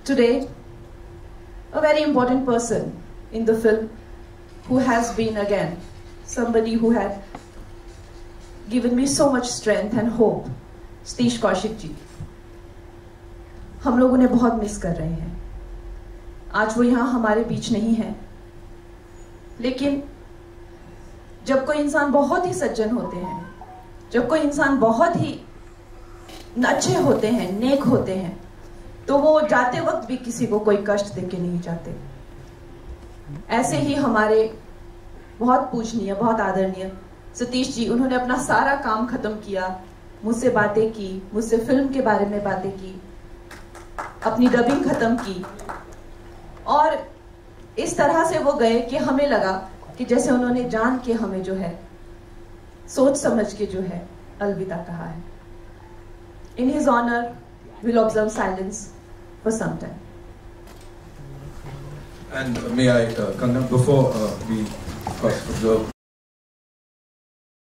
today a very important person in the film who has been again somebody who had given me so much strength and hope, Satish Kaushik जी. हम लोग उन्हें बहुत miss कर रहे हैं. आज वो यहाँ हमारे बीच नहीं है, लेकिन जब कोई इंसान बहुत ही सज्जन होते हैं, जब कोई इंसान बहुत ही अच्छे होते हैं, नेक होते हैं, तो वो जाते वक्त भी किसी को कोई कष्ट देके नहीं जाते. ऐसे ही हमारे बहुत पूजनीय, बहुत आदरणीय सतीश जी, उन्होंने अपना सारा काम खत्म किया, मुझसे बातें की, मुझसे फिल्म के बारे में बातें की, अपनी डबिंग खत्म की, और इस तरह से वो गए कि हमें लगा कि जैसे उन्होंने जान के हमें जो है, सोच समझ के जो है, अलविदा कहा है. In his honor, we'll observe silence for some time. And may I, Kangana, before we observe